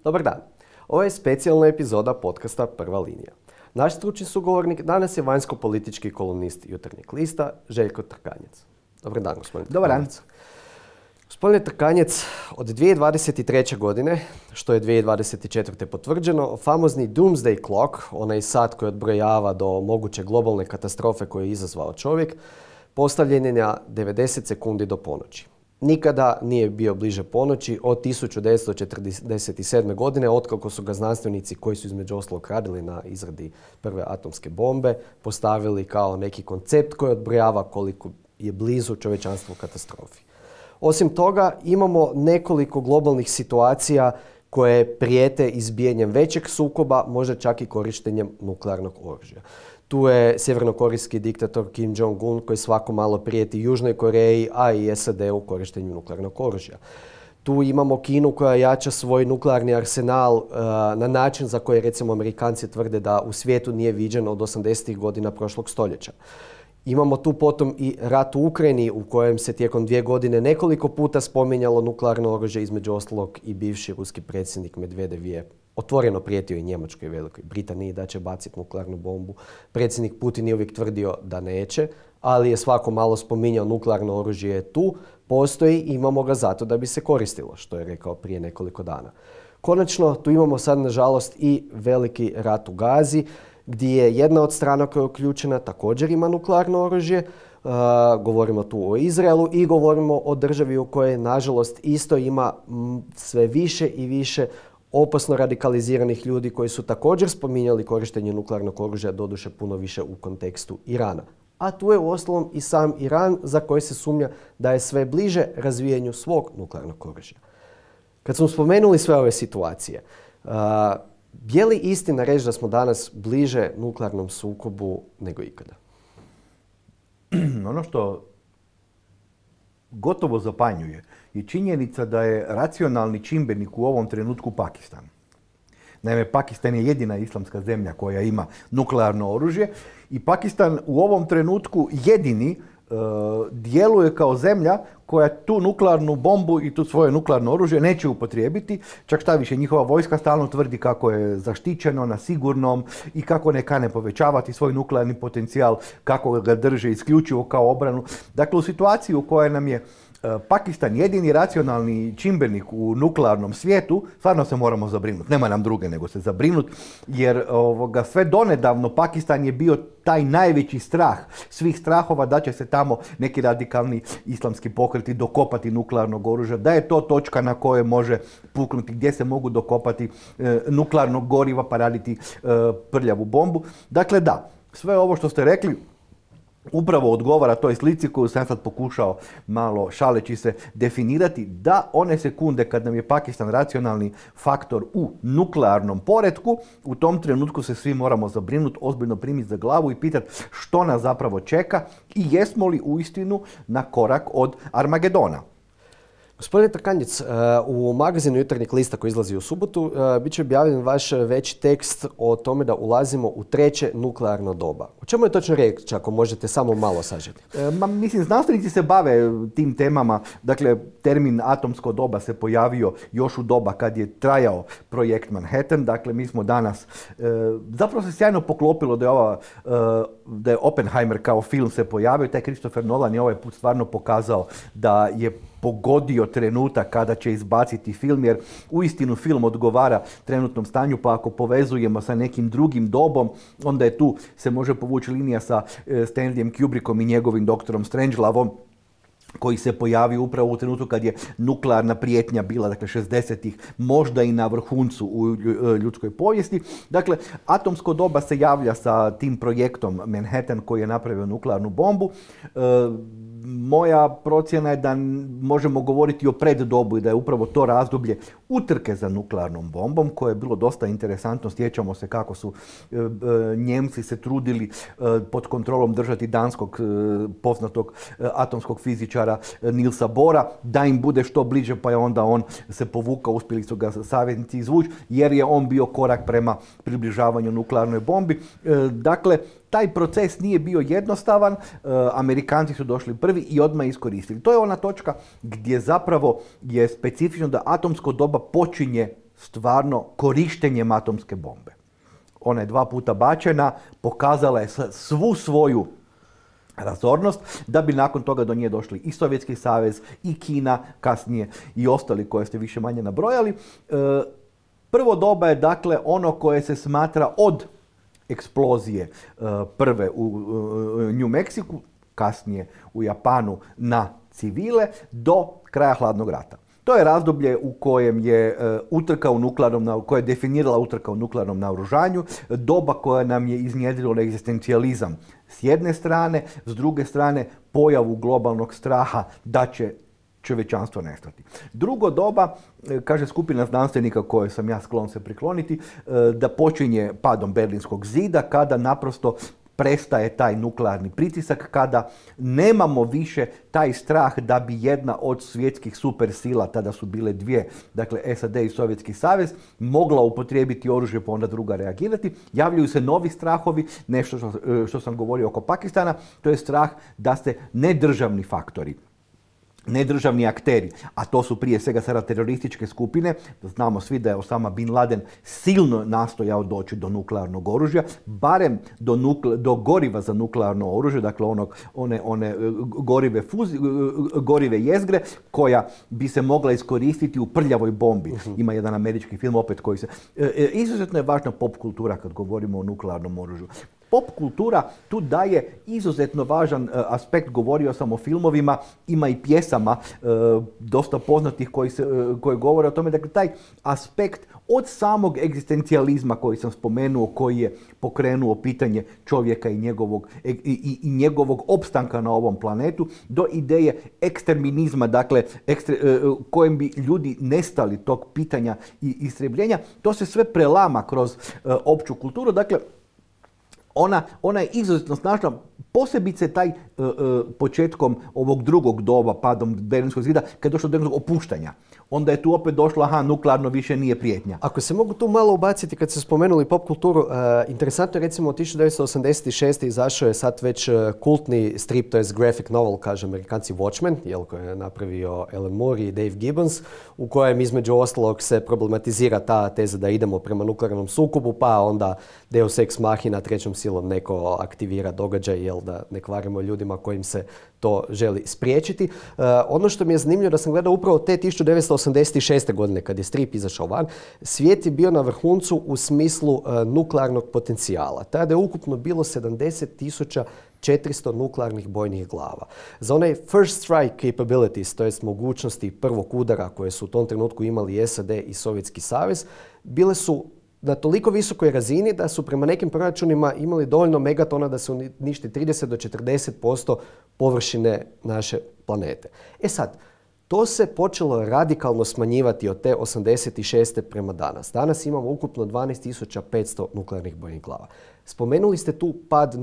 Dobar dan. Ovo je specijalna epizoda podcasta Prva linija. Naš stručni sugovornik danas je vanjsko-politički kolumnist Jutarnjeg lista, Željko Trkanjec. Dobar dan, gospodine Trkanjec. Dobar dan. Gospodine Trkanjec, od 2023. godine, što je 2024. potvrđeno, famozni Doomsday Clock, onaj sat koji odbrojava do moguće globalne katastrofe koju je izazvao čovjek, postavljen je na 90 sekundi do ponoći. Nikada nije bio bliže ponoći od 1947. godine, otkako su ga znanstvenici koji su između ostalog radili na izradi prve atomske bombe postavili kao neki koncept koji odbrojava koliko je blizu čovječanstvo katastrofi. Osim toga, imamo nekoliko globalnih situacija koje prijete izbijanjem većeg sukoba, možda čak i korištenjem nuklearnog oružja. Tu je sjevernokorejski diktator Kim Jong-un koji svako malo prijeti Južnoj Koreji, a i SAD-u korištenju nuklearnog oružja. Tu imamo Kinu koja jača svoj nuklearni arsenal na način za koji recimo Amerikanci tvrde da u svijetu nije viđen od 80. godina prošlog stoljeća. Imamo tu potom i rat u Ukrajini u kojem se tijekom 2 godine nekoliko puta spominjalo nuklearno oružje, između ostalog i bivši ruski predsjednik Medvedev je otvoreno prijetio i Njemačkoj i Velikoj Britaniji da će baciti nuklearnu bombu. Predsjednik Putin je uvijek tvrdio da neće, ali je svako malo spominjao nuklearno oružje je tu, postoji i imamo ga zato da bi se koristilo, što je rekao prije nekoliko dana. Konačno, tu imamo sad nažalost i veliki rat u Gazi, gdje je jedna od strana koja je uključena također ima nuklearno oružje. Govorimo tu o Izraelu i govorimo o državi u kojoj nažalost isto ima sve više i više opasno radikaliziranih ljudi koji su također spominjali korištenje nuklearnog oružja, doduše puno više u kontekstu Irana. A tu je uostalom i sam Iran za koji se sumnja da je sve bliže razvijanju svog nuklearnog oružja. Kad smo spomenuli sve ove situacije, je li istina reći da smo danas bliže nuklearnom sukobu nego ikada? Ono što gotovo zapanjuje je činjenica da je racionalni čimbenik u ovom trenutku Pakistan. Naime, Pakistan je jedina islamska zemlja koja ima nuklearno oružje i Pakistan u ovom trenutku jedini djeluje kao zemlja koja tu nuklearnu bombu i tu svoje nuklearno oružje neće upotrijebiti. Čak šta više, njihova vojska stalno tvrdi kako je zaštićeno, na sigurnom i kako ne kane povećavati svoj nuklearni potencijal, kako ga drže isključivo kao obranu. Dakle, u situaciji u kojoj nam je Pakistan jedini racionalni čimbenik u nuklearnom svijetu, stvarno se moramo zabrinuti. Nema nam druge nego se zabrinuti, jer sve donedavno Pakistan je bio taj najveći strah svih strahova da će se tamo neki radikalni islamski pokreti dokopati nuklearnog oružja, da je to točka na kojoj može puknuti, gdje se mogu dokopati nuklearnog goriva pa raditi prljavu bombu. Dakle, da, sve ovo što ste rekli upravo odgovara toj slici koju sam sad pokušao malo šaleći se definirati, da one sekunde kad nam je Pakistan racionalni faktor u nuklearnom poretku, u tom trenutku se svi moramo zabrinuti, ozbiljno primiti za glavu i pitati što nas zapravo čeka i jesmo li uistinu na korak od Armagedona. Gospodine Trkanjec, u magazinu Jutarnjeg lista koji izlazi u subotu bit će objavljen vaš veći tekst o tome da ulazimo u 3. nuklearno doba. O čemu je točno riječ, ako možete samo malo sažeti? Mislim, znanstvenici se bave tim temama. Dakle, termin atomsko doba se pojavio još u doba kad je trajao projekt Manhattan. Dakle, mi smo danas, zapravo se sjajno poklopilo da je Oppenheimer kao film se pojavio. Taj Christopher Nolan je ovaj put stvarno pokazao da je pogodio trenutak kada će izbaciti film, jer uistinu film odgovara trenutnom stanju, pa ako povezujemo sa nekim drugim dobom, onda je tu se može povući linija sa Stanleyem Kubrickom i njegovim doktorom Strangelovom, koji se pojavio upravo u trenutku kad je nuklearna prijetnja bila, dakle 60-ih, možda i na vrhuncu u ljudskoj povijesti. Dakle, atomsko doba se javlja sa tim projektom Manhattan koji je napravio nuklearnu bombu. Moja procjena je da možemo govoriti o preddobu i da je upravo to razdoblje utrke za nuklearnom bombom, koje je bilo dosta interesantno. Sjećamo se kako su Njemci se trudili pod kontrolom držati danskog poznatog atomskog fizičara Nilsa Bora, da im bude što bliže, pa je onda on se povukao, uspjeli su ga saveznici izvući, jer je on bio korak prema približavanju nuklearnoj bombi. Dakle, taj proces nije bio jednostavan, Amerikanci su došli prvi i odmah iskoristili. To je ona točka gdje zapravo je specifično da atomsko doba počinje stvarno korištenjem atomske bombe. Ona je 2 puta bačena, pokazala je svu svoju razornost, da bi nakon toga do nje došli i Sovjetski savez, i Kina, kasnije i ostali koje ste više manje nabrojali. Prvo doba je dakle ono koje se smatra od eksplozije prve u New Mexiku, kasnije u Japanu na civile, do kraja hladnog rata. To je razdoblje u kojem je utrka u nuklearnom, koja je definirala utrka u nuklearnom naoružanju, doba koja nam je iznjedrila egzistencijalizam s jedne strane, s druge strane pojavu globalnog straha da će čovječanstvo nestati. Drugo doba, kaže skupina znanstvenika koje sam ja sklon se prikloniti, da počinje padom Berlinskog zida, kada naprosto prestaje taj nuklearni pritisak, kada nemamo više taj strah da bi jedna od svjetskih supersila, tada su bile 2, dakle SAD i Sovjetski savez, mogla upotrijebiti oružje pa onda druga reagirati. Javljaju se novi strahovi, nešto što sam govorio oko Pakistana, to je strah da se nedržavni faktori, nedržavni akteri, a to su prije svega sada terorističke skupine, znamo svi da je Osama Bin Laden silno nastojao doći do nuklearnog oružja, barem do goriva za nuklearno oružje, dakle one gorive jezgre koja bi se mogla iskoristiti u prljavoj bombi. Ima jedan američki film opet koji se... Izuzetno je važna pop kultura kad govorimo o nuklearnom oružju. Pop kultura tu daje izuzetno važan aspekt, govorio sam o filmovima, ima i pjesama dosta poznatih koje govore o tome. Dakle, taj aspekt od samog egzistencijalizma koji sam spomenuo, koji je pokrenuo pitanje čovjeka i njegovog opstanka na ovom planetu, do ideje eksterminizma, dakle kojem bi ljudi nestali tog pitanja i istrebljenja, to se sve prelama kroz opću kulturu. Dakle, ona je izuzetno snažna, posebice taj početkom ovog drugog doba, padom Berlinskog zida, kad je došlo do jednog opuštanja. Onda je tu opet došlo, nuklearno više nije prijetnja. Ako se mogu tu malo ubaciti, kad ste spomenuli pop kulturu, interesantno je recimo 1986. izašao je sad već kultni strip, to je graphic novel, kaže Amerikanci, Watchmen, koji je napravio Alan Moore i Dave Gibbons, u kojem između ostalog se problematizira ta teza da idemo prema nuklearnom sukobu, pa onda Deus ex machina, trećom silom neko aktivira događaj, da ne kvarimo ljudima kojim se to želi spriječiti. Ono što mi je zanimljivo da sam gledao upravo te 1986. godine kad je strip izašao van, svijet je bio na vrhuncu u smislu nuklearnog potencijala. Tada je ukupno bilo 70.400 nuklearnih bojnih glava. Za onaj first strike capabilities, to jest mogućnosti prvog udara koje su u tom trenutku imali SAD i Sovjetski savez, bile su na toliko visokoj razini da su prema nekim proračunima imali dovoljno megatona da se uništi 30 do 40% površine naše planete. Sad, to se počelo radikalno smanjivati od te 86. prema danas. Danas imamo ukupno 12.500 nuklearnih bojnih glava. Spomenuli ste tu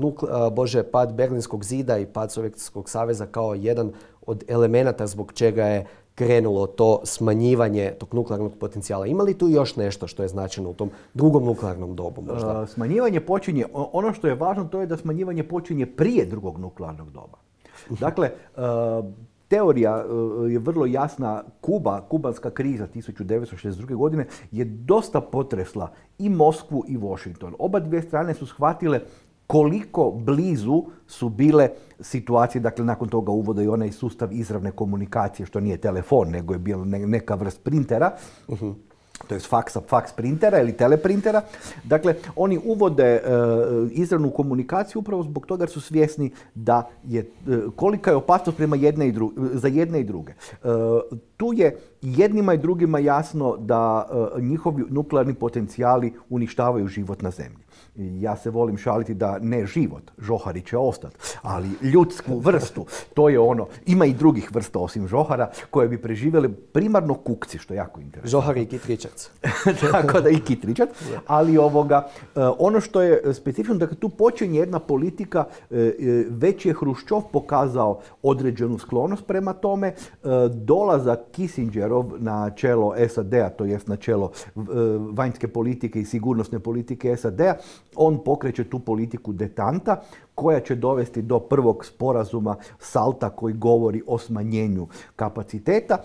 pad Berlinskog zida i pad Sovjetskog saveza kao jedan od elemenata zbog čega je krenulo to smanjivanje tog nuklearnog potencijala. Ima li tu još nešto što je značajno u tom drugom nuklearnom dobu možda? Smanjivanje počinje, ono što je važno to je da smanjivanje počinje prije drugog nuklearnog doba. Dakle, teorija je vrlo jasna. Kubanska kriza 1962. godine je dosta potresla i Moskvu i Washington. Oba dvije strane su shvatile koliko blizu su bile situacije, dakle nakon toga uvode i onaj sustav izravne komunikacije, što nije telefon, nego je bio neka vrst printera, to je faks printera ili teleprintera. Dakle, oni uvode izravnu komunikaciju upravo zbog toga jer su svjesni da je kolika je opasnost prema za jedne i druge. Tu je jednima i drugima jasno da njihovi nuklearni potencijali uništavaju život na zemlji. Ja se volim šaliti da ne život, žohari će ostati, ali ljudsku vrstu, to je ono, ima i drugih vrsta osim žohara koje bi preživjeli, primarno kukci, što je jako interesantno. Žohari i kitričac. Tako da i kitričac, ali ono što je specifično, dakle tu počinje jedna politika, već je Hruščov pokazao određenu sklonost prema tome, dolazak Kissingerov na čelo SAD-a, to jest na čelo vanjske politike i sigurnosne politike SAD-a, on pokreće tu politiku detanta koja će dovesti do prvog sporazuma SALT-a koji govori o smanjenju kapaciteta.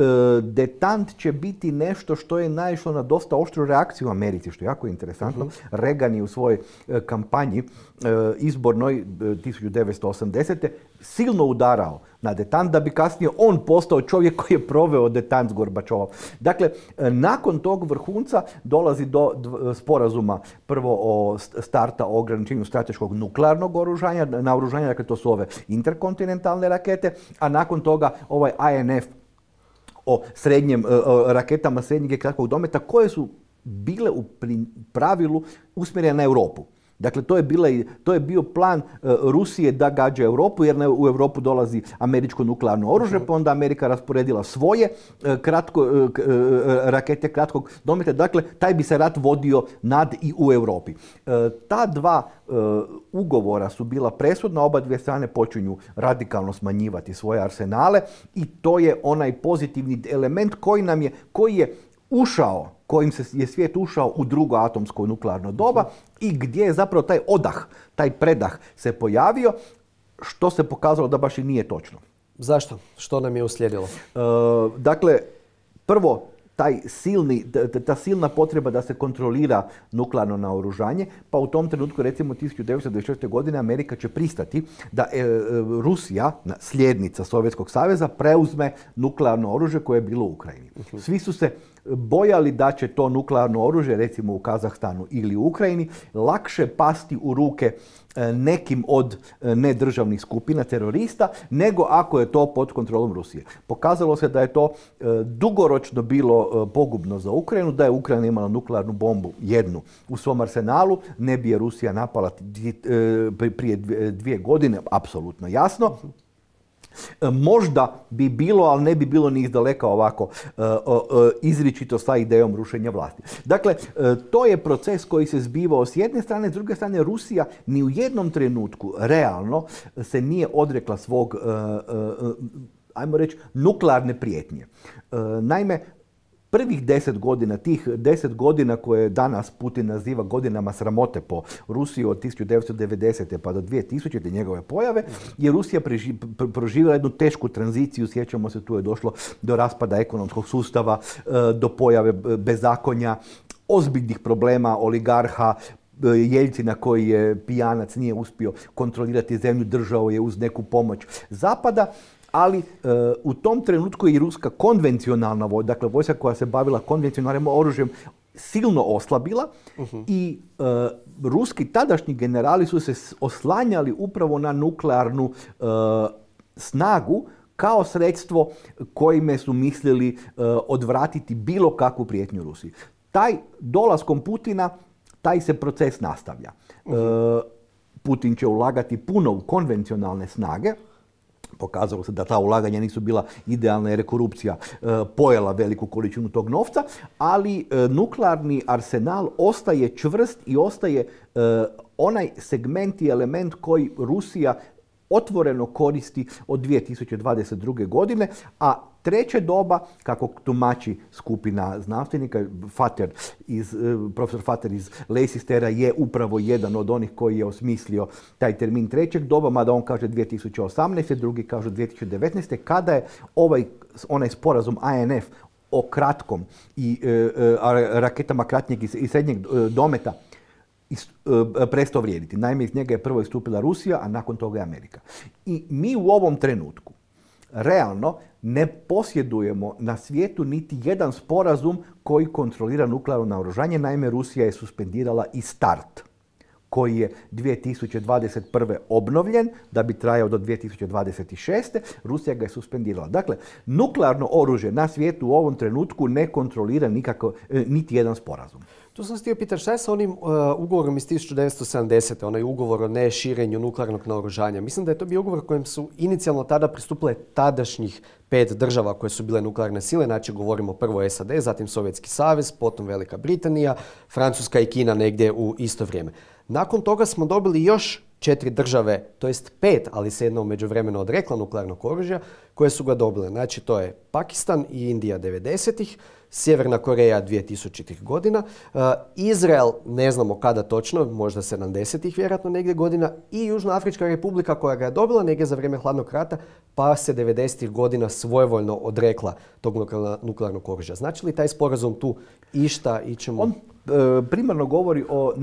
detant će biti nešto što je naišlo na dosta oštru reakciju u Americi, što je jako interesantno. Reagan je u svojoj kampanji izbornoj 1980. silno udarao na detant, da bi kasnije on postao čovjek koji je proveo detant s Gorbačovom. Dakle, nakon tog vrhunca dolazi do sporazuma prvo o starta o ograničenju strateškog nuklearnog naoružanja, dakle to su ove interkontinentalne rakete, a nakon toga ovaj INF o raketama srednjeg i kratkog dometa koje su bile u pravilu usmjerene na Europu. Dakle, to je bio plan Rusije da gađa Europu, jer u Europu dolazi američko nuklearno oružje, pa onda Amerika rasporedila svoje rakete kratkog dometa. Dakle, taj bi se rat vodio nad i u Europi. Ta dva ugovora su bila presudna, oba dvije strane počinju radikalno smanjivati svoje arsenale i to je onaj pozitivni element koji je ušao, kojim je svijet ušao u drugo atomsko nuklearno doba i gdje je zapravo taj odah, taj predah se pojavio, što se pokazalo da baš i nije točno. Zašto? Što nam je uslijedilo? Dakle, prvo, ta silna potreba da se kontrolira nuklearno naoružanje, pa u tom trenutku, recimo 1924. godine, Amerika će pristati da Rusija, slijednica Sovjetskog saveza, preuzme nuklearno oružje koje je bilo u Ukrajini. Svi su se bojali da će to nuklearno oružje, recimo u Kazahstanu ili u Ukrajini, lakše pasti u ruke nekim od nedržavnih skupina terorista, nego ako je to pod kontrolom Rusije. Pokazalo se da je to dugoročno bilo pogubno za Ukrajinu, da je Ukrajina imala nuklearnu bombu jednu u svom arsenalu, ne bi je Rusija napala prije 2 godine, apsolutno jasno. Možda bi bilo, ali ne bi bilo ni izdaleka ovako izričito sa idejom rušenja vlasti. Dakle, to je proces koji se zbivao s jedne strane, s druge strane Rusija ni u jednom trenutku realno se nije odrekla svog, ajmo reći, nuklearne prijetnje. Naime, prvih 10 godina, tih 10 godina koje danas Putin naziva godinama sramote po Rusiji od 1990. pa do 2000. njegove pojave, je Rusija proživjela jednu tešku tranziciju. Sjećamo se, tu je došlo do raspada ekonomskog sustava, do pojave bezakonja, ozbiljnih problema oligarha, Jeljcina koji je pijanac, nije uspio kontrolirati zemlju, držao je uz neku pomoć Zapada. Ali u tom trenutku je i ruska konvencionalna vojska, dakle vojska koja se bavila konvencionalnim oružjem, silno oslabila i ruski tadašnji generali su se oslanjali upravo na nuklearnu snagu kao sredstvo kojime su mislili odvratiti bilo kakvu prijetnju Rusiji. Dolaskom Putina taj se proces nastavlja. Putin će ulagati puno u konvencionalne snage. Pokazalo se da ta ulaganja nisu bila idealna jer je korupcija pojela veliku količinu tog novca, ali nuklearni arsenal ostaje čvrst i ostaje onaj segment i element koji Rusija otvoreno koristi od 2022. godine, a treće doba, kako tumači skupina znanstvenika, profesor Fater iz Leicestera je upravo jedan od onih koji je osmislio taj termin trećeg doba, mada on kaže 2018. drugi kažu 2019. kada je onaj sporazum INF o kratkom i raketama kratnjeg i srednjeg dometa prestao vrijediti. Naime, iz njega je prvo istupila Rusija, a nakon toga je Amerika. I mi u ovom trenutku realno ne posjedujemo na svijetu niti jedan sporazum koji kontrolira nuklearno naoružanje. Naime, Rusija je suspendirala i START, koji je 2021. obnovljen da bi trajao do 2026. Rusija ga je suspendirala. Dakle, nuklearno oružje na svijetu u ovom trenutku ne kontrolira niti jedan sporazum. Tu sam htio pitati šta je sa onim ugovorom iz 1970. onaj ugovor o neširenju nuklearnog naoružanja. Mislim da je to bio ugovor kojem su inicijalno tada pristupile tadašnjih 5 država koje su bile nuklearne sile. Znači govorimo prvo SAD, zatim Sovjetski savez, potom Velika Britanija, Francuska i Kina negdje u isto vrijeme. Nakon toga smo dobili još 4 države, to jest 5, ali se jedna u međuvremenu odrekla nuklearnog oružja, koje su ga dobile. Znači to je Pakistan i Indija 90-ih, Sjeverna Koreja 2000-ih godina, Izrael ne znamo kada točno, možda 70-ih vjerojatno negdje godina i Južnoafrička republika koja ga je dobila negdje za vrijeme hladnog rata pa se 90-ih godina svojevoljno odrekla tog nuklearnog oružja. Znači li taj sporazum tu išta ićemo? On primarno govori o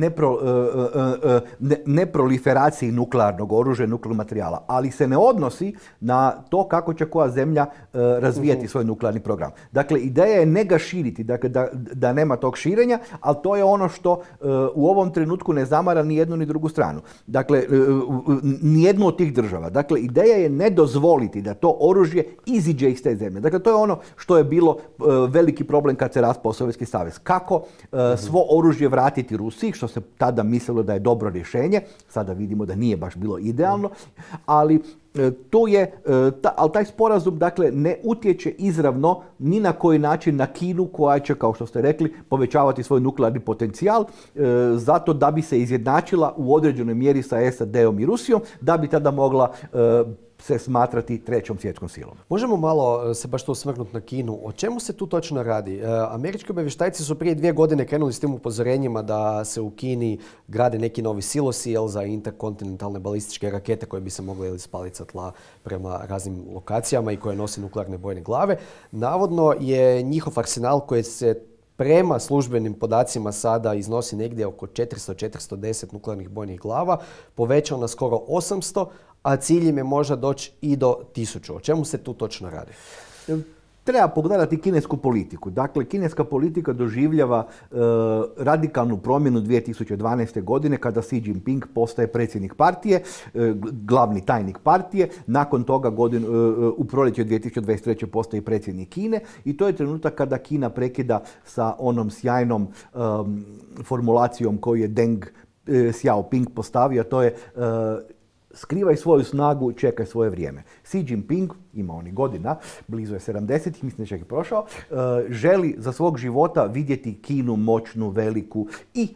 neproliferaciji nuklearnog oružja i nuklearnog materijala, ali se ne odnosi na to kako će koja zemlja razvijati svoj nuklearni program. Dakle, ideja je ne ga širiti, dakle, da nema tog širenja, ali to je ono što u ovom trenutku ne zamara ni jednu ni drugu stranu. Dakle, ni jednu od tih država. Dakle, ideja je ne dozvoliti da to oružje iziđe iz te zemlje. Dakle, to je ono što je bilo veliki problem kad se raspao Sovjetski savez. Kako svo oružje vratiti Rusiji, što se tada mislilo da je dobro rješenje. Sada vidimo da nije baš bilo idealno, ali ali taj sporazum dakle, ne utječe izravno ni na koji način na Kinu koja će, kao što ste rekli, povećavati svoj nuklearni potencijal zato da bi se izjednačila u određenoj mjeri sa SAD-om i Rusijom, da bi tada mogla se smatrati trećom svjetskom silom. Možemo malo se baš to osvrnuti na Kinu. O čemu se tu točno radi? Američki obavještajci su prije 2 godine krenuli s tim upozorenjima da se u Kini grade neki novi silosi za interkontinentalne balističke rakete koje bi se mogle spaliti sa tla prema raznim lokacijama i koje nose nuklearne bojne glave. Navodno je njihov arsenal koji se prema službenim podacima sada iznosi negdje oko 400-410 nuklearnih bojnih glava, povećao na skoro 800, a cilj im je možda doći i do 1000. O čemu se tu točno radi? Treba pogledati kinesku politiku. Dakle, kineska politika doživljava radikalnu promjenu 2012. godine kada Xi Jinping postaje predsjednik partije, glavni tajnik partije. Nakon toga u proljeće 2023. postaje predsjednik Kine i to je trenutak kada Kina prekida sa onom sjajnom formulacijom koju je Deng Xiaoping postavio, a to je skrivaj svoju snagu, čekaj svoje vrijeme. Xi Jinping, ima oni godina, blizu je 70, mislim da čak i prošao, želi za svog života vidjeti Kinu moćnu, veliku i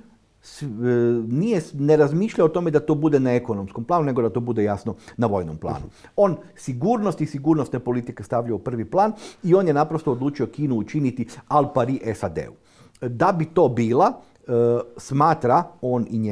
ne razmišlja o tome da to bude na ekonomskom planu, nego da to bude jasno na vojnom planu. On sigurnost i sigurnosne politike stavlja u prvi plan i on je naprosto odlučio Kinu učiniti al pari SAD-u. Da bi to bila, smatra on i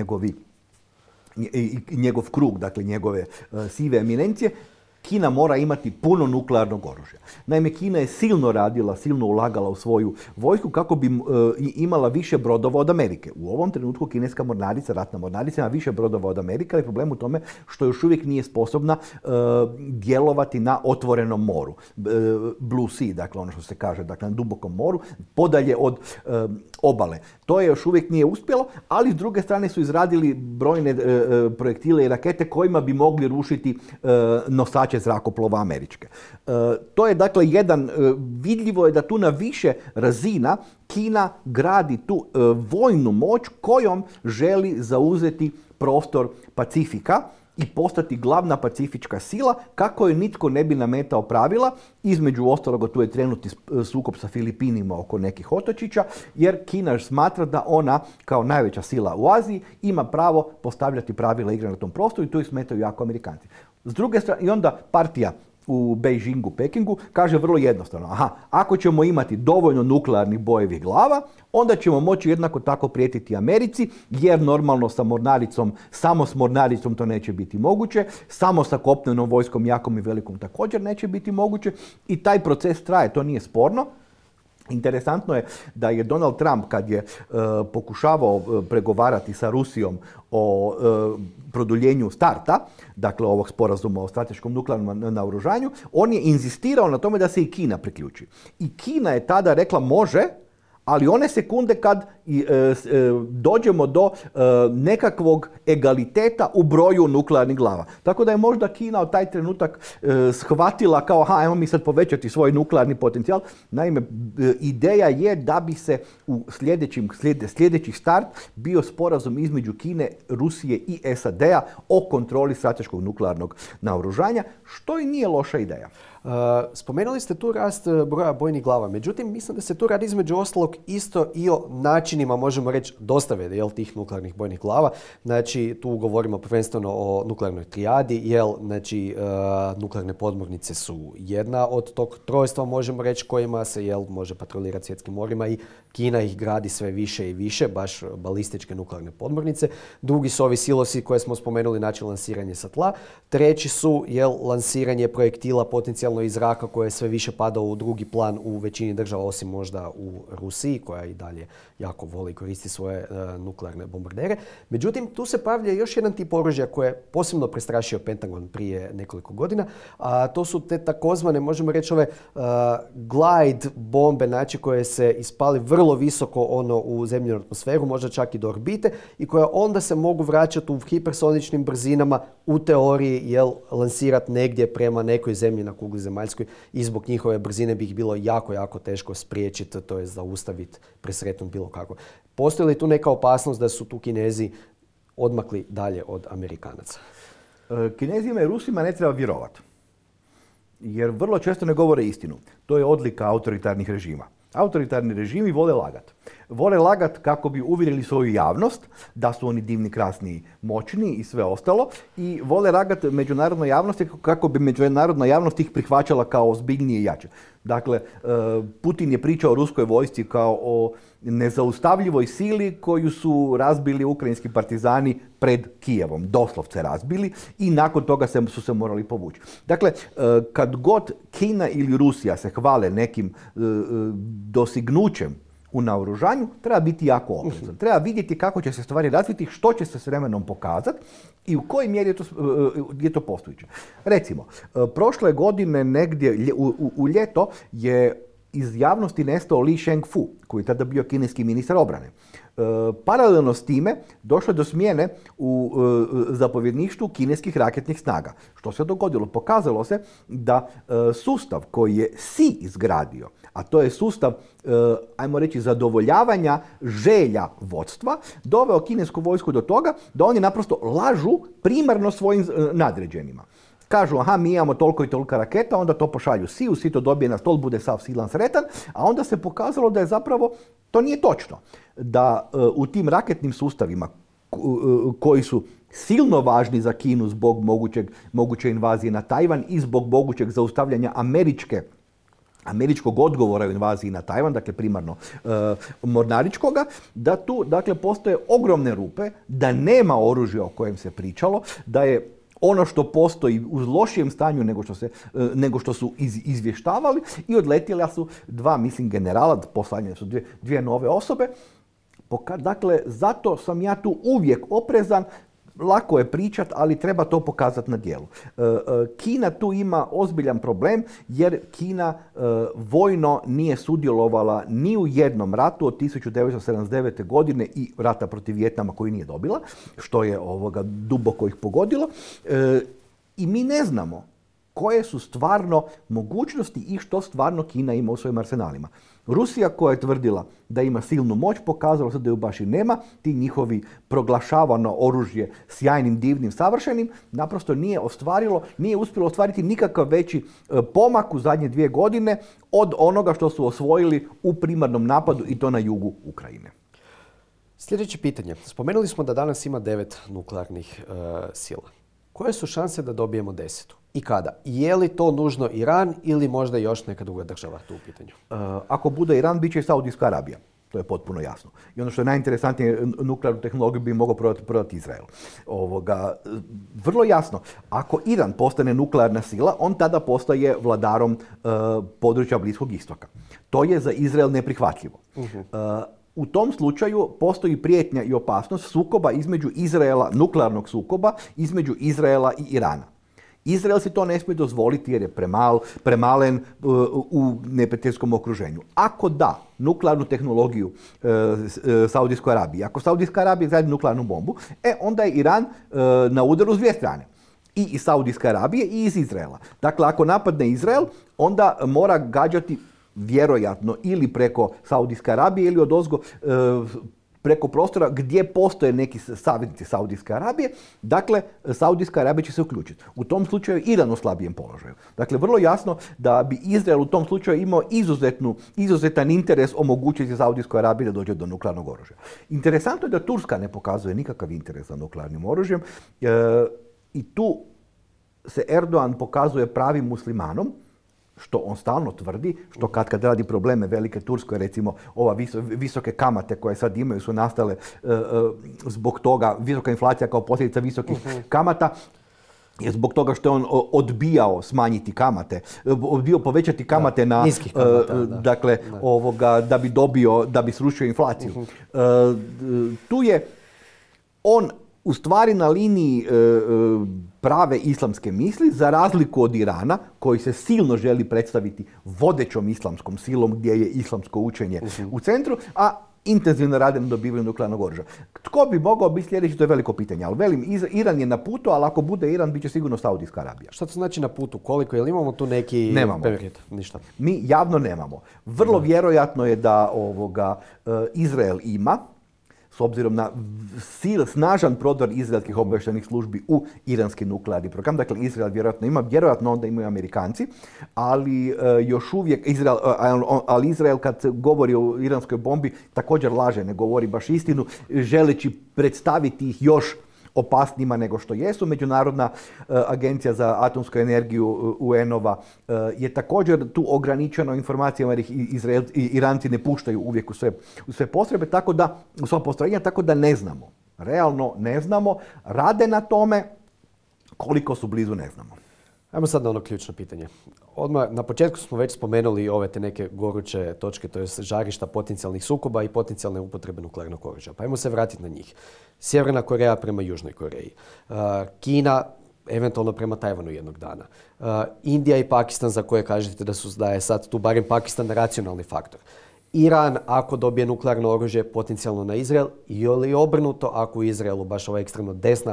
njegov krug, dakle njegove sive eminencije, Kina mora imati puno nuklearnog oružja. Naime, Kina je silno radila, silno ulagala u svoju vojsku kako bi imala više brodova od Amerike. U ovom trenutku kineska mornarica, ratna mornarica, ima više brodova od Amerike, ali problem u tome što još uvijek nije sposobna djelovati na otvorenom moru. Blue Sea, dakle ono što se kaže, dakle na dubokom moru, podalje od obale. To je još uvijek nije uspjelo, ali s druge strane su izradili brojne projektile i rakete kojima bi mogli rušiti nosače zrakoplova američke. To je dakle vidljivo je da tu na više razina Kina gradi tu vojnu moć kojom želi zauzeti prostor Pacifika i postati glavna pacifička sila kako je nitko ne bi nametao pravila. Između ostaloga tu je trenutni sukob sa Filipinima oko nekih otočića, jer Kina smatra da ona kao najveća sila u Aziji ima pravo postavljati pravila igre na tom prostoru i tu ih smetaju jako Amerikanci. S druge strane, i onda partija u Beijingu, Pekingu, kaže vrlo jednostavno, ako ćemo imati dovoljno nuklearnih bojevih glava, onda ćemo moći jednako tako prijetiti Americi, jer normalno samo s mornaricom to neće biti moguće, samo sa kopnenom vojskom jakom i velikom također neće biti moguće i taj proces traje, to nije sporno. Interesantno je da je Donald Trump, kad je pokušavao pregovarati sa Rusijom o produljenju starta, dakle ovog sporazuma o strateškom nuklearnom naoružanju, on je inzistirao na tome da se i Kina priključi. I Kina je tada rekla može, ali one sekunde kad dođemo do nekakvog egaliteta u broju nuklearnih glava. Tako da je možda Kina od taj trenutak shvatila kao ajmo mi sad povećati svoj nuklearni potencijal. Naime, ideja je da bi se u sljedeći start bio sporazum između Kine, Rusije i SAD-a o kontroli strateškog nuklearnog naoružanja, što i nije loša ideja. Spomenuli ste tu rast broja bojnih glava, međutim mislim da se tu radi između ostalog isto i o načinima načinima, možemo reći, dostave tih nuklearnih bojnih glava. Znači, tu govorimo prvenstveno o nuklearnoj trijadi, znači, nuklearne podmornice su jedna od tog trojstva, možemo reći, kojima se može patrolirati svjetskim morima i Kina ih gradi sve više i više, baš balističke nuklearne podmornice. Drugi su ovi silosi koje smo spomenuli, znači lansiranje sa tla. Treći su lansiranje projektila potencijalno iz zraka koje sve više pada u drugi plan u većini država, osim možda u Rusiji, koja i dalje jako voli koristiti svoje nuklearne bombardere. Međutim, tu se pojavlja još jedan tip oružja koje je posebno prestrašio Pentagon prije nekoliko godina, a to su te takozvane, možemo reći, ove glide bombe, znači koje se ispali vrlo visoko u zemljinu atmosferu, možda čak i do orbite, i koje onda se mogu vraćati u hipersoničnim brzinama, u teoriji lansirati negdje prema nekoj zemlji na kugli zemaljskoj, i zbog njihove brzine bi ih bilo jako, jako teško spriječiti, to je zaustaviti, presretnuti bilo kako. Postoji li tu neka opasnost da su tu Kinezi odmakli dalje od Amerikanaca? Kinezima i Rusima ne treba vjerovati, jer vrlo često ne govore istinu. To je odlika autoritarnih režima. Autoritarni režimi vole lagat. Vole lagat kako bi uvjerili svoju javnost da su oni divni, krasni, moćni i sve ostalo, i vole lagat međunarodnoj javnosti kako bi međunarodna javnost ih prihvaćala kao ozbiljnije i jače. Dakle, Putin je pričao o ruskoj vojsci kao o nezaustavljivoj sili koju su razbili ukrajinski partizani pred Kijevom, doslovce razbili, i nakon toga su se morali povući. Dakle, kad god Kina ili Rusija se hvale nekim dosignućem u naoružanju, treba biti jako oprezan. Treba vidjeti kako će se stvari razviti, što će se s vremenom pokazati i u kojoj mjeri je to postojiće. Recimo, prošle godine negdje u ljeto je iz javnosti nestao Li Shangfu, koji je tada bio kineski ministar obrane. Paralelno s time došlo je do smjene u zapovjedništvu kineskih raketnih snaga. Što se dogodilo? Pokazalo se da sustav koji je Xi izgradio, a to je sustav, ajmo reći, zadovoljavanja želja vodstva, doveo kinesku vojsku do toga da oni naprosto lažu primarno svojim nadređenima. Kažu, aha, mi imamo toliko i toliko raketa, onda to pošalju Xi, Xi to dobije na stol, bude sav silan sretan, a onda se pokazalo da je zapravo, to nije točno. Da u tim raketnim sustavima koji su silno važni za Kinu zbog moguće invazije na Tajvan i zbog mogućeg zaustavljanja američkog odgovora u invaziji na Tajvan, dakle primarno mornaričkoga, da tu dakle postoje ogromne rupe, da nema oružja o kojem se pričalo, da je ono što postoji u lošijem stanju nego što su izvještavali, i odletjela su dva, mislim, generala, poslanjene su dvije nove osobe. Dakle, zato sam ja tu uvijek oprezan. Lako je pričat, ali treba to pokazati na djelu. Kina tu ima ozbiljan problem, jer Kina vojno nije sudjelovala ni u jednom ratu od 1979. godine i rata protiv Vijetnama koji nije dobila, što je duboko ih pogodilo. I mi ne znamo koje su stvarno mogućnosti i što stvarno Kina ima u svojim arsenalima. Rusija, koja je tvrdila da ima silnu moć, pokazalo se da ju baš i nema. Ti njihovi proglašavano oružje sjajnim, divnim, savršenim, naprosto nije uspjelo ostvariti nikakav veći pomak u zadnje 2 godine od onoga što su osvojili u primarnom napadu, i to na jugu Ukrajine. Sljedeće pitanje. Spomenuli smo da danas ima 9 nuklearnih sila. Koje su šanse da dobijemo 10? I kada? Je li to nužno Iran ili možda još neka druga država tu u pitanju? Ako bude Iran, bit će i Saudijska Arabija. To je potpuno jasno. I ono što je najinteresantnije, nuklearnu tehnologiju bi mogao prodati Izrael. Vrlo jasno. Ako Iran postane nuklearna sila, on tada postaje vladarom područja Bliskog istoka. To je za Izrael neprihvatljivo. U tom slučaju postoji prijetnja i opasnost sukoba između Izraela, nuklearnog sukoba, između Izraela i Irana. Izrael si to ne smije dozvoliti jer je premalen u neprijateljskom okruženju. Ako da nuklearnu tehnologiju Saudijskoj Arabiji, ako Saudijska Arabija izgradi nuklearnu bombu, onda je Iran na udaru s dvije strane. I iz Saudijske Arabije i iz Izraela. Dakle, ako napadne Izrael, onda mora gađati vjerojatno ili preko Saudijske Arabije ili odozgo preko prostora gdje postoje neki saveznici Saudijske Arabije, dakle, Saudijska Arabija će se uključiti. U tom slučaju Iran u slabijem položaju. Dakle, vrlo jasno da bi Izrael u tom slučaju imao izuzetan interes omogućiti Saudijskoj Arabiji da dođe do nuklearnog oružja. Interesantno je da Turska ne pokazuje nikakav interes za nuklearnim oružjem i tu se Erdogan pokazuje pravim muslimanom, što on stalno tvrdi, što kad radi probleme velike Turskoj, recimo ova visoke kamate koje sad imaju su nastale zbog toga, visoka inflacija kao posljedica visokih kamata, je zbog toga što je on odbijao smanjiti kamate, odbijao povećati kamate na, dakle, da bi srušio inflaciju. Tu je on u stvari na liniji prave islamske misli, za razliku od Irana, koji se silno želi predstaviti vodećom islamskom silom gdje je islamsko učenje u centru, a intenzivno rade na dobivanju nuklearnog oružja. Tko bi mogao biti sljedeći, to je veliko pitanje. Ali velim, Iran je na putu, ali ako bude Iran, bit će sigurno Saudijska Arabija. Šta to znači na putu? Koliko? Jel imamo tu neki period? Ništa. Mi javno nemamo. Vrlo vjerojatno je da Izrael ima, s obzirom na snažan prodor izraelskih obavještajnih službi u iranski nuklearni program. Dakle, Izrael vjerojatno ima, vjerojatno onda imaju Amerikanci, ali još uvijek Izrael kad govori o iranskoj bombi također laže, ne govori baš istinu, želeći predstaviti ih još opasnijima nego što jesu. Međunarodna agencija za atomsku energiju UN-ova je također tu ograničeno informacijama jer ih Iranci ne puštaju uvijek u sve postrojbe, tako da, u sva postrojenja, tako da ne znamo. Realno ne znamo. Rade na tome, koliko su blizu ne znamo. Ajmo sad na ono ključno pitanje. Odmah na početku smo već spomenuli ove te neke goruće točke, to je žarišta potencijalnih sukoba i potencijalne upotrebe nuklearnog oružja. Pa ajmo se vratiti na njih. Sjeverna Koreja prema Južnoj Koreji. Kina eventualno prema Tajvanu jednog dana. Indija i Pakistan za koje kažete da je sad tu barem Pakistan racionalni faktor. Iran ako dobije nuklearno oružje potencijalno na Izrael ili obrnuto ako u Izraelu baš ova ekstremno desna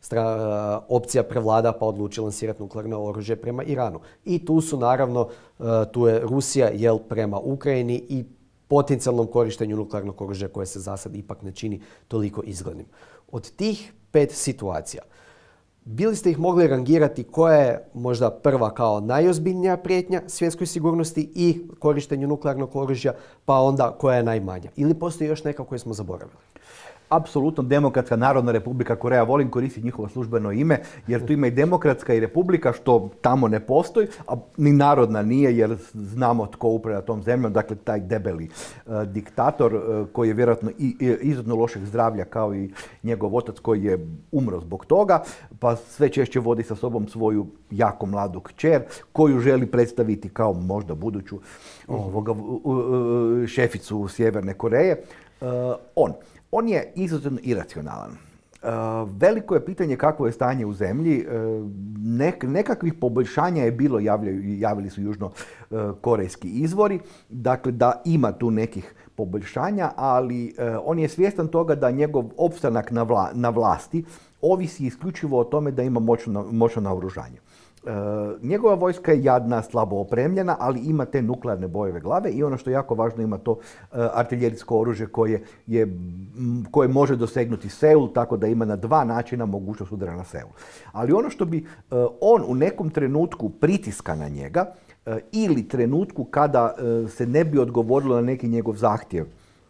opcija prevlada pa odluči lansirati nuklearno oružje prema Iranu. I tu su naravno, tu je Rusija prema Ukrajini i potencijalnom korištenju nuklearnog oružja koje se za sad ipak ne čini toliko izglednim. Od tih 5 situacija, bili ste ih mogli rangirati koja je možda prva kao najozbiljnija prijetnja svjetskoj sigurnosti i korištenju nuklearnog oružja, pa onda koja je najmanja? Ili postoji još neka koju smo zaboravili? Apsolutno Demokratska narodna republika Koreja, volim koristiti njihovo službeno ime, jer tu ima i demokratska i republika, što tamo ne postoji, a ni narodna nije, jer znamo tko upravlja tom zemljom, dakle taj debeli diktator koji je vjerojatno izuzetno lošeg zdravlja kao i njegov otac koji je umro zbog toga, pa sve češće vodi sa sobom svoju jako mladu kćer koju želi predstaviti kao možda buduću šeficu Sjeverne Koreje. On je izuzetno iracionalan. Veliko je pitanje kakvo je stanje u zemlji. Nekakvih poboljšanja je bilo, javili su južnokorejski izvori, dakle da ima tu nekih poboljšanja, ali on je svjestan toga da njegov opstanak na vlasti ovisi isključivo o tome da ima moćno naoružanje. Njegova vojska je jadna, slabo opremljena, ali ima te nuklearne bojeve glave i ono što je jako važno, ima to artiljerijsko oružje koje može dosegnuti Seul, tako da ima na 2 načina mogućnost udara na Seul. Ali ono što bi on u nekom trenutku pritiska na njega ili trenutku kada se ne bi odgovorilo na neki njegov zahtjev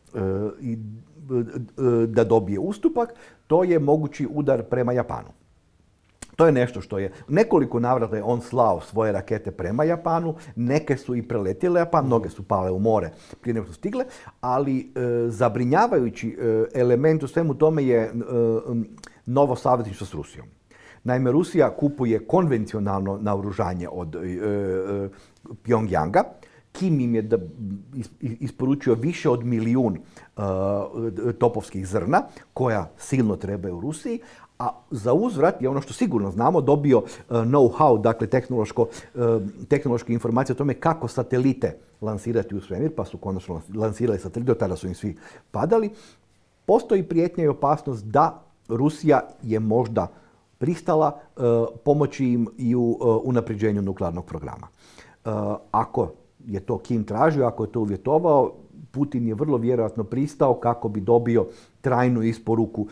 da dobije ustupak, to je mogući udar prema Japanu. To je nešto što je, nekoliko navrata je on slao svoje rakete prema Japanu, neke su i preletjele Japan, mnoge su pale u more prije nego su stigle, ali zabrinjavajući element u svemu tome je novo savezništvo s Rusijom. Naime, Rusija kupuje konvencionalno naoružanje od Pjongjanga. Kim im je isporučio više od 1 milijun topovskih zrna, koja silno trebaju u Rusiji, a za uzvrat je ono što sigurno znamo, dobio know-how, dakle tehnološke informacije o tome kako satelite lansirati u svemir, pa su konačno lansirali satelite, od tada su im svi padali. Postoji prijetnja i opasnost da Rusija je možda pristala pomoći im i u unapređenju nuklearnog programa. Ako je to Kim tražio, ako je to uvjetovao, Putin je vrlo vjerojatno pristao kako bi dobio trajnu isporuku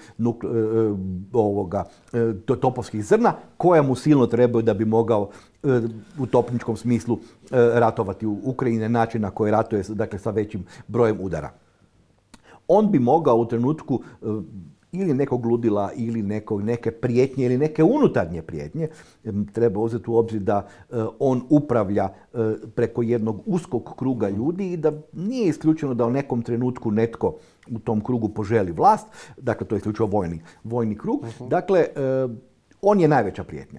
topovskih zrna, koja mu silno trebaju da bi mogao u topničkom smislu ratovati u Ukrajini na način na koji ratuje, dakle, sa većim brojem udara. On bi mogao u trenutku ili nekog ludila, ili neke prijetnje, ili neke unutarnje prijetnje, treba uzeti u obzir da on upravlja preko jednog uskog kruga ljudi i da nije isključeno da u nekom trenutku netko u tom krugu poželi vlast, dakle to je isključivo vojni krug, dakle on je najveća prijetnja.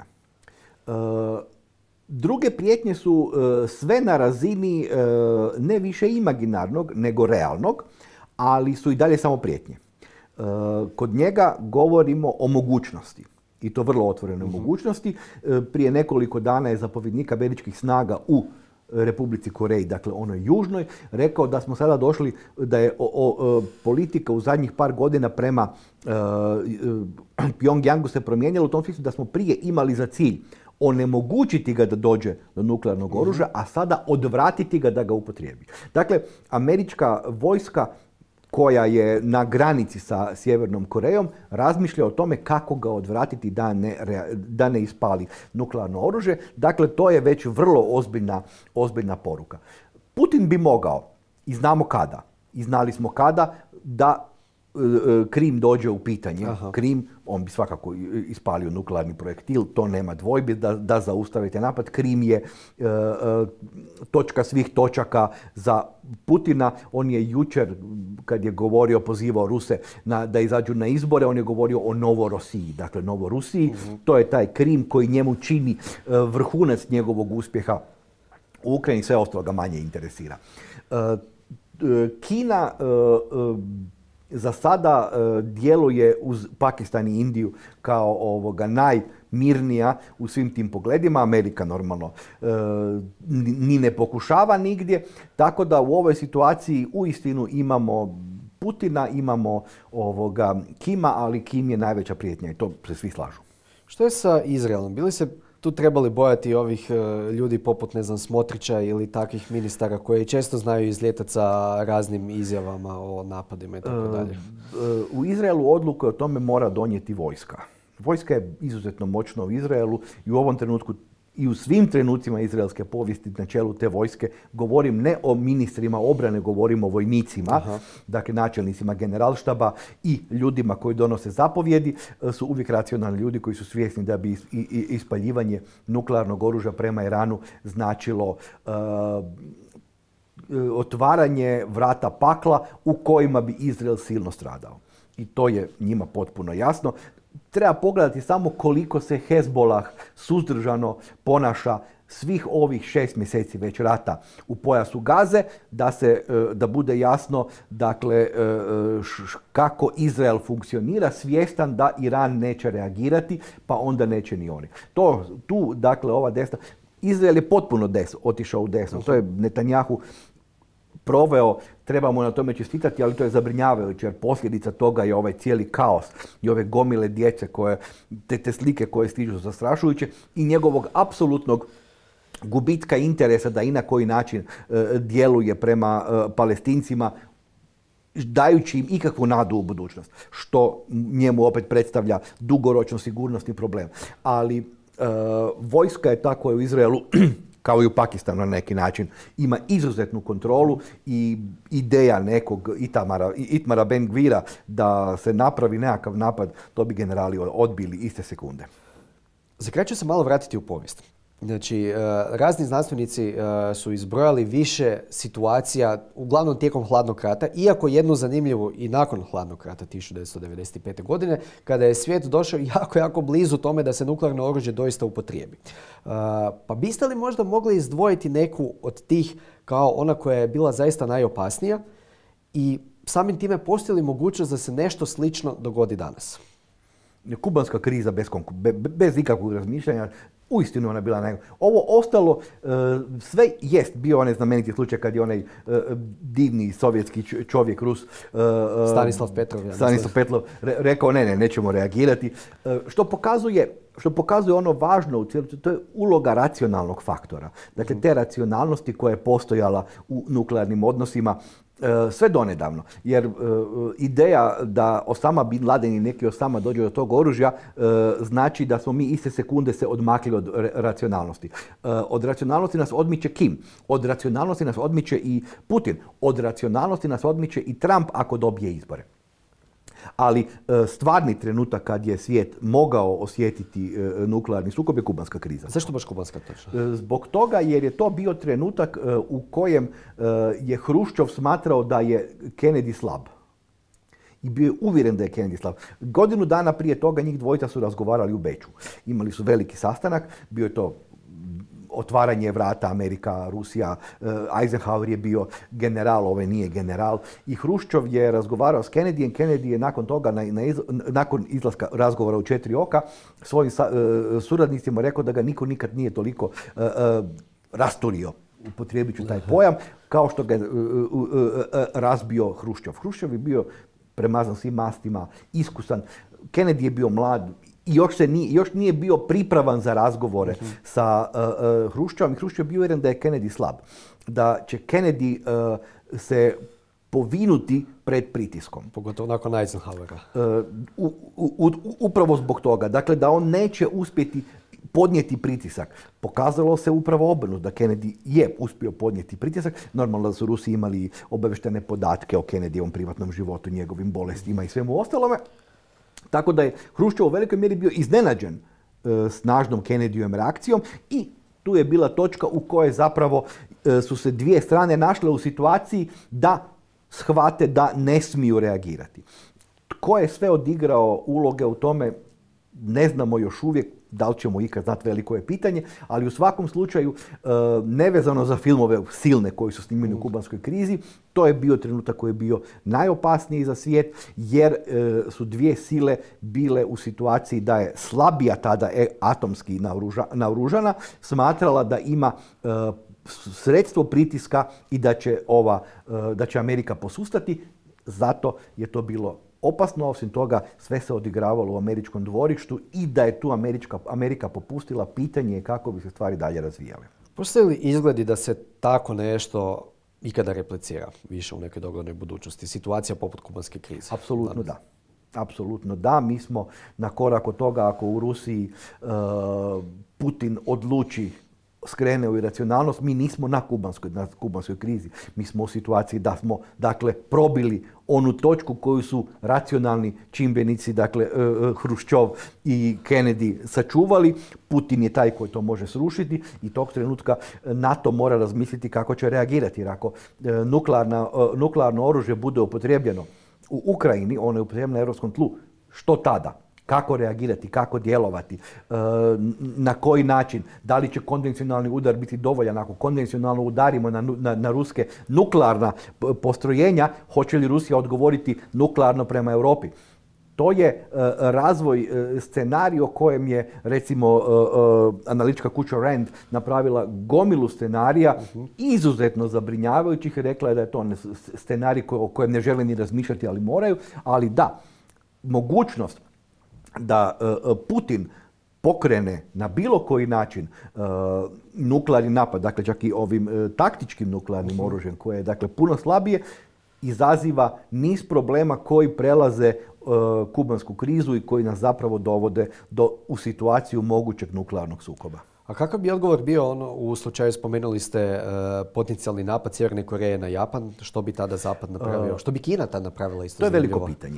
Druge prijetnje su sve na razini ne više imaginarnog, nego realnog, ali su i dalje samo prijetnje. Kod njega govorimo o mogućnosti, i to vrlo otvorenoj mogućnosti. Prije nekoliko dana je zapovjednik američkih snaga u Republici Koreji, dakle onoj južnoj, rekao da smo sada došli, da je politika u zadnjih par godina prema Pjongjangu se promijenila u tom smislu da smo prije imali za cilj onemogućiti ga da dođe do nuklearnog oružja, a sada odvratiti ga da ga upotrijebi. Dakle, američka vojska koja je na granici sa Sjevernom Korejom razmišlja o tome kako ga odvratiti da ne ispali nuklearno oružje. Dakle, to je već vrlo ozbiljna poruka. Putin bi mogao, i znamo kada, i znali smo kada, da Krim dođe u pitanje. Krim, on bi svakako ispalio nuklearni projektil, to nema dvojbe da zaustavite napad. Krim je točka svih točaka za Putina. On je jučer, kad je govorio, pozivao Ruse da izađu na izbore, on je govorio o Novorosiji. Dakle, Novorusiji, to je taj Krim koji njemu čini vrhunac njegovog uspjeha u Ukrajini, sve ostalo ga manje interesira. Kina za sada djeluje uz Pakistan i Indiju kao najmirnija u svim tim pogledima. Amerika normalno ni ne pokušava nigdje, tako da u ovoj situaciji uistinu imamo Putina, imamo Kima, ali Kim je najveća prijetnja i to se svi slažu. Što je sa Izraelom? Bili se tu trebali bojati ovih ljudi poput, ne znam, Smotrića ili takvih ministara koji često znaju izlijetati sa raznim izjavama o napadima i tako dalje? U Izraelu odluku o tome mora donijeti vojska. Vojska je izuzetno moćna u Izraelu i u ovom trenutku i u svim trenucima izraelske povijesti na čelu te vojske, govorim ne o ministrima obrane, govorim o vojnicima, dakle načelnicima generalštaba i ljudima koji donose zapovjedi, su uvijek racionalni ljudi koji su svjesni da bi ispaljivanje nuklearnog oružja prema Iranu značilo otvaranje vrata pakla u kojima bi Izrael silno stradao. I to je njima potpuno jasno. Treba pogledati samo koliko se Hezbolah suzdržano ponaša svih ovih 6 mjeseci već rata u pojasu Gaze, da bude jasno, dakle, kako Izrael funkcionira, svjestan da Iran neće reagirati, pa onda neće ni oni. Tu, dakle, ova desna, Izrael je potpuno otišao u desno. To je Netanjahu proveo, trebamo na tome čestitati, ali to je zabrinjavajuće jer posljedica toga je ovaj cijeli kaos i ove gomile djece te slike koje stižu zastrašujuće i njegovog apsolutnog gubitka interesa da i na koji način djeluje prema Palestincima, dajući im ikakvu nadu u budućnost, što njemu opet predstavlja dugoročno sigurnosni problem. Ali vojska je ta koja u Izraelu kao i u Pakistanu na neki način, ima izuzetnu kontrolu i ideja nekog Itmara Ben Gvira da se napravi nekakav napad, to bi generali odbili iste sekunde. Za kraj ću se malo vratiti u povijest. Znači, razni znanstvenici su izbrojali više situacija, uglavnom tijekom hladnog rata, iako jednu zanimljivu i nakon hladnog rata 1995. godine, kada je svijet došao jako blizu tome da se nuklearno oružje doista upotrijebi. Pa biste li možda mogli izdvojiti neku od tih kao ona koja je bila zaista najopasnija i samim time postoji li mogućnost da se nešto slično dogodi danas? Kubanska kriza bez ikakvog razmišljanja, uistinu ona bila Ovo ostalo, sve jest bio onaj znameniti slučaj kad je onaj divni sovjetski čovjek, Rus, Stanislav Petrov rekao nećemo reagirati. Što pokazuje ono važno u cijelosti, to je uloga racionalnog faktora. Dakle, te racionalnosti koja je postojala u nuklearnim odnosima Sve donedavno, jer ideja da Osama Bin Laden i neki Osama dođe do tog oružja znači da smo mi iste sekunde se odmakli od racionalnosti. Od racionalnosti nas odmiče Kim, od racionalnosti nas odmiče i Putin, od racionalnosti nas odmiče i Trump ako dobije izbore. Ali stvarni trenutak kad je svijet mogao osjetiti nuklearni sukob je kubanska kriza. Zašto baš kubanska točno? Zbog toga jer je to bio trenutak u kojem je Hruščov smatrao da je Kennedy slab. I bio je uvjeren da je Kennedy slab. Godinu dana prije toga njih dvojica su razgovarali u Beču. Imali su veliki sastanak, bio je to otvaranje vrata Amerika, Rusija, Eisenhower je bio general, ovaj nije general. I Hruščov je razgovarao s Kennedyjem. Kennedy je nakon toga, nakon izlaska razgovora u 4 oka, svojim suradnicima rekao da ga niko nikad nije toliko rasturio, upotrijebit ću taj pojam, kao što ga je razbio Hruščov. Hruščov je bio premazan svim mastima, iskusan. Kennedy je bio mlad, i još nije bio pripravan za razgovore sa Hruščovom. I Hruščov je bio uvjeren da je Kennedy slab. Da će Kennedy se povinuti pred pritiskom. Pogotovo nakon Eisenhowera. Upravo zbog toga. Dakle, da on neće uspjeti podnijeti pritisak. Pokazalo se upravo obrnuto, da Kennedy je uspio podnijeti pritisak. Normalno da su Rusi imali obaveštene podatke o Kennedyjevom privatnom životu, njegovim bolestima i svemu ostalome. Tako da je Hruščov u velikoj mjeri bio iznenađen snažnom Kennedyjevom reakcijom i tu je bila točka u kojoj zapravo su se dvije strane našle u situaciji da shvate da ne smiju reagirati. Tko je sve odigrao uloge u tome, ne znamo još uvijek, da li ćemo ikad znati, veliko je pitanje, ali u svakom slučaju, nevezano za filmove silne koji su snimljeni u kubanskoj krizi, to je bio trenutak koji je bio najopasniji za svijet, jer su dvije sile bile u situaciji da je slabija tada atomski naoružana, smatrala da ima sredstvo pritiska i da će Amerika posustati. Zato je to bilo opasno. Osim toga, sve se odigravalo u američkom dvorištu i da je tu Amerika popustila, pitanje je kako bi se stvari dalje razvijale. Postoje li izgledi da se tako nešto ikada replicira više u nekoj doglednoj budućnosti? Situacija poput kubanske krize? Apsolutno da. Apsolutno da. Mi smo na korak od toga ako u Rusiji Putin odluči skrene u iracionalnost, mi nismo na kubanskoj krizi. Mi smo u situaciji da smo, dakle, probili onu točku koju su racionalni čimbenici, dakle, Hruščov i Kennedy sačuvali. Putin je taj koji to može srušiti i tog trenutka NATO mora razmisliti kako će reagirati. Jer ako nuklearno oružje bude upotrijebljeno u Ukrajini, ono je upotrijebljeno na europskom tlu, što tada? Kako reagirati, kako djelovati, na koji način, da li će konvencionalni udar biti dovoljan, ako konvencionalno udarimo na ruske nuklearna postrojenja, hoće li Rusija odgovoriti nuklearno prema Europi? To je razvoj scenarij o kojem je, recimo, analitička kuća Rand napravila gomilu scenarija, izuzetno zabrinjavajućih, rekla je da je to scenarij o kojem ne žele ni razmišljati, ali moraju. Ali da, mogućnost da Putin pokrene na bilo koji način nuklearni napad, dakle čak i ovim taktičkim nuklearnim oružjem koje je, dakle, puno slabije, izaziva niz problema koji prelaze kubansku krizu i koji nas zapravo dovode u situaciju mogućeg nuklearnog sukoba. A kakav bi odgovor bio u slučaju, spomenuli ste potencijalni napad Sjeverne Koreje na Japan, što bi tada Zapad napravio? Što bi Kina tada napravila isto? To je veliko pitanje.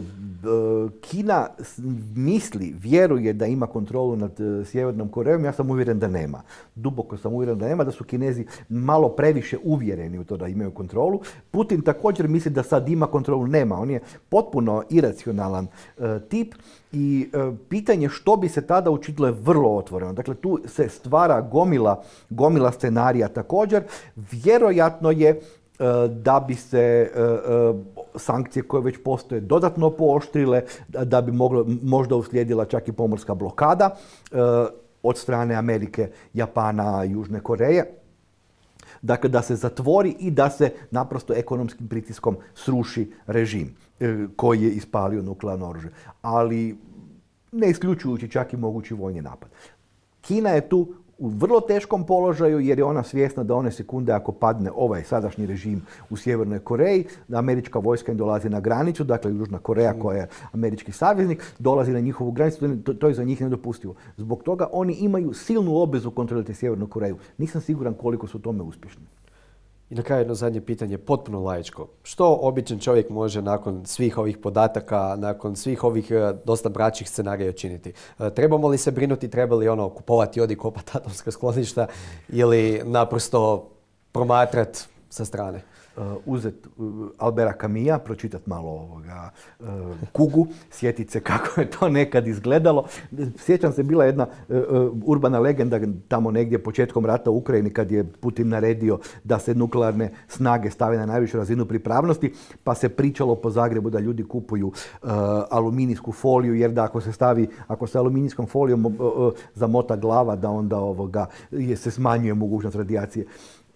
Kina misli, vjeruje da ima kontrolu nad Sjevernom Korejom, ja sam uvjeren da nema. Duboko sam uvjeren da nema, da su Kinezi malo previše uvjereni u to da imaju kontrolu. Putin također misli da sad ima kontrolu, nema. On je potpuno iracionalan tip. I pitanje što bi se tada učinilo je vrlo otvoreno. Dakle, tu se stvara gomila scenarija također. Vjerojatno je da bi se sankcije koje već postoje dodatno pooštrile, da bi možda uslijedila čak i pomorska blokada od strane Amerike, Japana, Južne Koreje. Dakle, da se zatvori i da se naprosto ekonomskim pritiskom sruši režim koji je ispalio nuklearno oružje. Ali ne isključujući čak i mogući vojni napad. Kina je tu u vrlo teškom položaju jer je ona svjesna da one sekunde ako padne ovaj sadašnji režim u Sjevernoj Koreji, da američka vojska im dolazi na granicu, dakle Južna Koreja koja je američki saveznik, dolazi na njihovu granicu, to je za njih nedopustivo. Zbog toga oni imaju silnu obvezu kontrolirati Sjevernu Koreju. Nisam siguran koliko su u tome uspješni. I na kraju jedno zadnje pitanje, potpuno laičko. Što običan čovjek može nakon svih ovih podataka, nakon svih ovih dosta braćih scenarija učiniti? Trebamo li se brinuti, treba li kupovati i kopati atomska skloništa ili naprosto promatrati sa strane? Uzet Albera Camusa, pročitati malo Kugu, sjetiti se kako je to nekad izgledalo. Sjećam se, bila jedna urbana legenda tamo negdje početkom rata u Ukrajini kad je Putin naredio da se nuklearne snage stave na najvišu razinu pripravnosti, pa se pričalo po Zagrebu da ljudi kupuju aluminijsku foliju, jer da ako se aluminijskom folijom zamota glava, da onda se smanjuje mogućnost radijacije.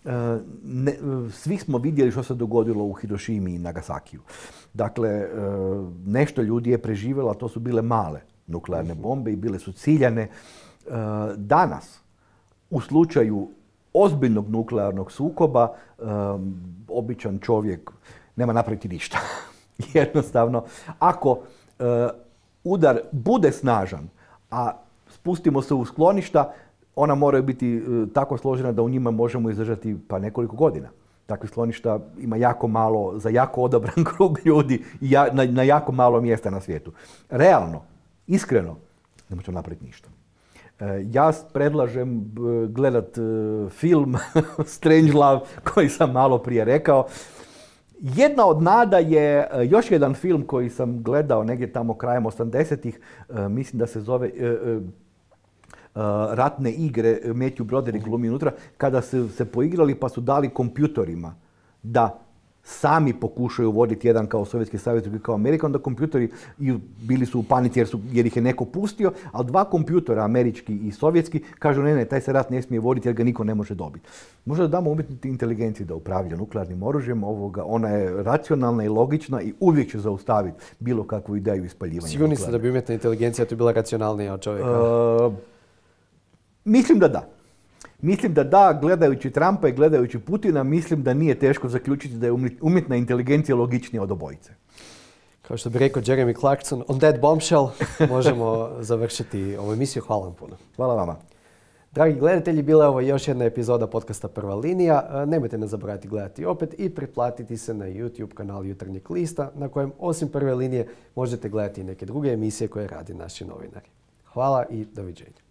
Svi smo vidjeli što se dogodilo u Hirošimi i Nagasakiju. Dakle, nešto ljudi je preživjelo, a to su bile male nuklearne bombe i bile su ciljane. Danas, u slučaju ozbiljnog nuklearnog sukoba, običan čovjek nema napraviti ništa. Jednostavno, ako udar bude snažan, a spustimo se u skloništa, ona moraju biti tako složena da u njima možemo izdržati pa nekoliko godina. Takvih skloništa ima jako malo, za jako odabran krug ljudi i na jako malo mjesta na svijetu. Realno, iskreno, ne možemo napraviti ništa. Ja predlažem gledat film Strangelove koji sam malo prije rekao. Jedna od nada je još jedan film koji sam gledao negdje tamo krajem 80-ih, mislim da se zove Ratne igre, Matthew Broderick glumi unutra, kada su se poigrali pa su dali kompjutorima da sami pokušaju voditi jedan kao Sovjetski savez, drugi kao Amerika, onda kompjutori bili su u panici jer ih je neko pustio, ali dva kompjutora, američki i sovjetski, kažu ne, taj se rat ne smije voditi jer ga niko ne može dobiti. Možda da damo umjetnoj inteligenciji da upravlja nuklearnim oružjem, ona je racionalna i logična i uvijek će zaustaviti bilo kakvu ideju ispaljivanja. Sigurni ste da bi umjetna inteligencija tu bila racionalnija od čovjeka? Mislim da da. Mislim da da, gledajući Trumpa i gledajući Putina, mislim da nije teško zaključiti da je umjetna inteligencija logičnija od obojice. Kao što bi rekao Jeremy Clarkson, on that bombshell možemo završiti ovu emisiju. Hvala vam puno. Hvala vama. Dragi gledatelji, bila je ovo još jedna epizoda podcasta Prva linija. Nemojte nas zaboraviti gledati opet i pretplatiti se na YouTube kanal Jutarnjeg lista, na kojem osim Prve linije možete gledati i neke druge emisije koje radi naši novinari. Hvala i doviđenja.